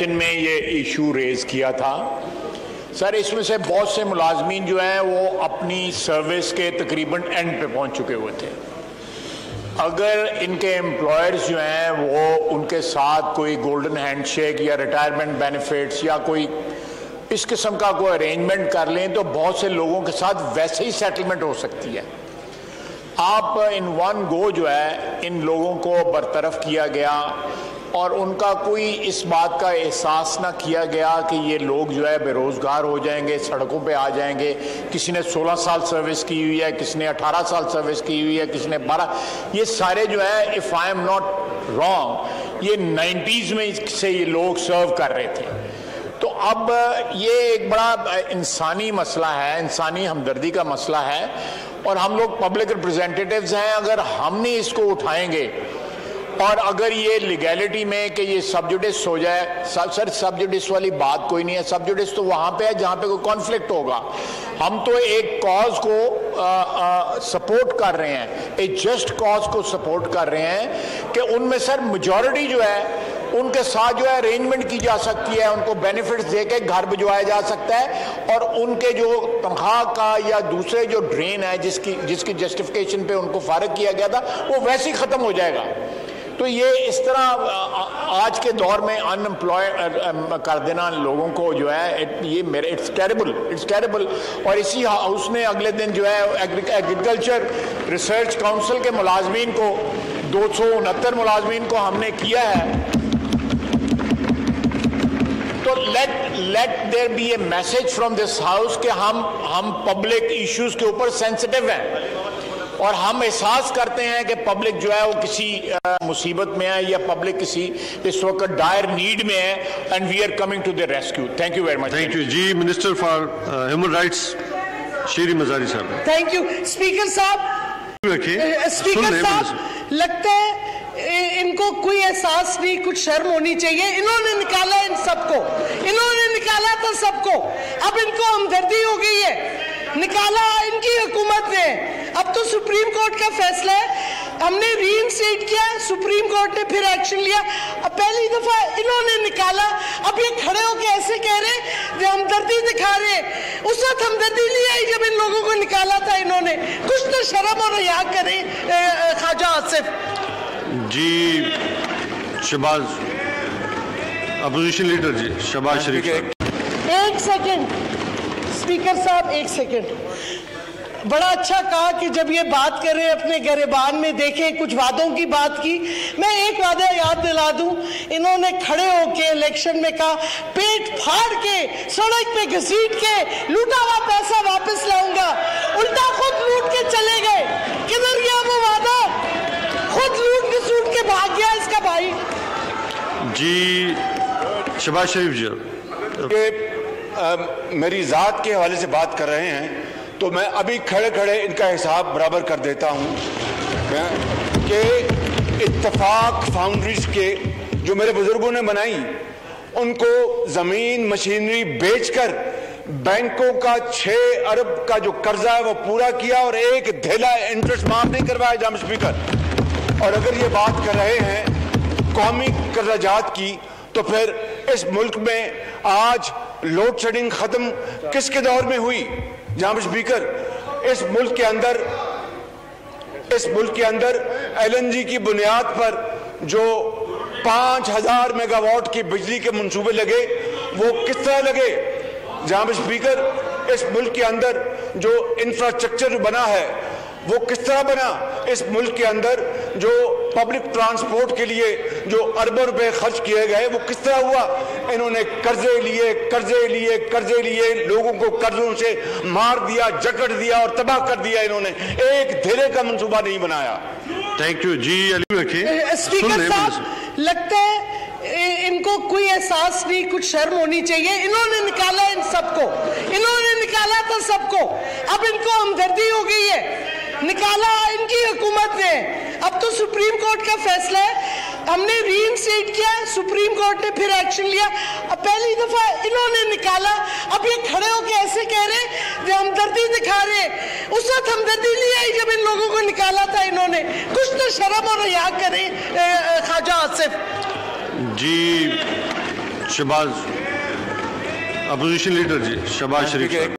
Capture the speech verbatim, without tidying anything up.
Session में ये issue raise किया था। सर, इसमें से बहुत से मुलाजमीन जो हैं वो अपनी सर्विस के तकरीबन एंड पे पहुंच चुके हुए थे। अगर इनके एम्प्लॉयर्स जो हैं वो उनके साथ कोई गोल्डन हैंडशेक या रिटायरमेंट बेनिफिट्स या कोई इस किस्म का कोई अरेंजमेंट कर लें तो बहुत से लोगों के साथ वैसे ही सेटलमेंट हो सकती है। आप इन वन गो जो है इन लोगों को बरतरफ किया गया और उनका कोई इस बात का एहसास ना किया गया कि ये लोग जो है बेरोज़गार हो जाएंगे, सड़कों पे आ जाएंगे। किसी ने सोलह साल सर्विस की हुई है, किसी ने अठारह साल सर्विस की हुई है, किसी ने बारह। ये सारे जो है, if I am not wrong, ये नाइन्टीज़ में से ये लोग सर्व कर रहे थे। तो अब ये एक बड़ा इंसानी मसला है, इंसानी हमदर्दी का मसला है और हम लोग पब्लिक रिप्रेजेंटेटिव्स हैं। अगर हम नहीं इसको उठाएंगे और अगर ये लीगैलिटी में कि ये सबजुडिस हो जाए, सर सबजुडिस वाली बात कोई नहीं है। सबजुडिस तो वहाँ पे है जहाँ पे कोई कॉन्फ्लिक्ट होगा। हम तो एक कॉज को सपोर्ट कर रहे हैं, एक जस्ट कॉज को सपोर्ट कर रहे हैं कि उनमें सर मेजॉरिटी जो है उनके साथ जो है अरेंजमेंट की जा सकती है, उनको बेनिफिट्स दे के घर भिजवाया जा सकता है और उनके जो तनख्वाह का या दूसरे जो ड्रेन है जिसकी जिसकी जस्टिफिकेशन पे उनको फारिग किया गया था वो वैसे ही ख़त्म हो जाएगा। तो ये इस तरह आज के दौर में अनएम्प्लॉय कर देना लोगों को जो है it, ये मेरे इट्स टेरेबल इट्स टेरेबल। और इसी हाउस ने अगले दिन जो है एग्रीकल्चर रिसर्च काउंसिल के मुलाजमीन को दो सौ उनहत्तर मुलाजमीन को हमने किया है। तो let let there be a message from this house कि हम हम पब्लिक इश्यूज के ऊपर सेंसिटिव हैं और हम एहसास करते हैं कि पब्लिक जो है वो किसी मुसीबत में है या पब्लिक किसी इस वक्त डायर नीड में है and we are coming to the rescue. Thank you very much. Thank you ji. Minister for human rights Shireen Mazari साहब। थैंक यू स्पीकर साहब। रखिए स्पीकर साहब, लगता है इनको कोई एहसास नहीं, कुछ शर्म होनी चाहिए। इन्होंने निकाला इन सबको, इन्होंने निकाला था सबको, अब इनको हमदर्दी हो गई है। निकाला इनकी हुकूमत ने। अब तो सुप्रीम कोर्ट का फैसला है, हमने रीइंस्टेट किया, सुप्रीम कोर्ट ने फिर एक्शन लिया। अब पहली दफा इन्होंने निकाला, अब ये खड़े होकर ऐसे कह रहे हमदर्दी दिखा रहे। उस वक्त हमदर्दी नहीं आई जब इन लोगों को निकाला था इन्होंने। कुछ तो शर्म और रिया करें ख्वाजा आसिफ जी। Shahbaz opposition leader ji Shahbaz Sharif. एक सेकंड स्पीकर साहब, एक सेकंड। बड़ा अच्छा कहा कि जब ये बात कर रहे हैं अपने गिरबान में देखें, कुछ वादों की बात की। मैं एक वादा याद दिला दूं, इन्होंने खड़े होके इलेक्शन में कहा पेट फाड़ के सड़क पे घसीट के लूटा हुआ पैसा वापस लाऊंगा, उल्टा खुद लूट के चले गए। किधर गया वो वादा? खुद लूट के सूट के भाग गया इसका भाई जी। शहबाज शरीफ जी, आ, मेरी ज़ात के हवाले से बात कर रहे हैं तो मैं अभी खड़े खड़े इनका हिसाब बराबर कर देता हूँ कि इत्तफाक फाउंड्रीज के जो मेरे बुजुर्गों ने बनाई, उनको ज़मीन मशीनरी बेचकर बैंकों का छः अरब का जो कर्जा है वो पूरा किया और एक धेला इंटरेस्ट माफ नहीं करवाया जनाब स्पीकर। और अगर ये बात कर रहे हैं कौमी कर्जाजात की, तो फिर इस मुल्क में आज लोड शेडिंग खत्म किसके दौर में हुई जनाब स्पीकर? इस मुल्क के अंदर इस मुल्क के अंदर एलएनजी की बुनियाद पर जो पांच हजार मेगावाट की बिजली के मंसूबे लगे वो किस तरह लगे जनाब स्पीकर? इस मुल्क के अंदर जो इंफ्रास्ट्रक्चर बना है वो किस तरह बना? इस मुल्क के अंदर जो पब्लिक ट्रांसपोर्ट के लिए जो अरबों रुपए खर्च किए गए वो किस तरह हुआ? इन्होंने कर्जे लिए कर्जे लिए कर्जे लिए लोगों को कर्जों से मार दिया, जकड़ दिया और तबाह कर दिया। इन्होंने एक धेरे का मंसूबा नहीं बनाया। Thank you ji. स्पीकर साहब, लगता है इनको कोई एहसास नहीं, कुछ शर्म होनी चाहिए। इन्होंने निकाला इन सबको, इन्होंने निकाला था सबको, अब इनको हमदर्दी हो गई है। निकाला इनकी हुकूमत ने। अब तो सुप्रीम कोर्ट का फैसला है, हमने रीइंस्टेट किया, सुप्रीम कोर्ट ने फिर एक्शन लिया। अब पहली दफा इन्होंने निकाला, अब ये खड़े होकर ऐसे कह रहे हमदर्दी दिखा रहे। उस वक्त हमदर्दी नहीं आई जब इन लोगों को निकाला था इन्होंने। कुछ तो शर्म और रिया करें ख्वाजा आसिफ जी। शहबाज अपोजिशन लीडर जी शहबाज शरीफ साहब।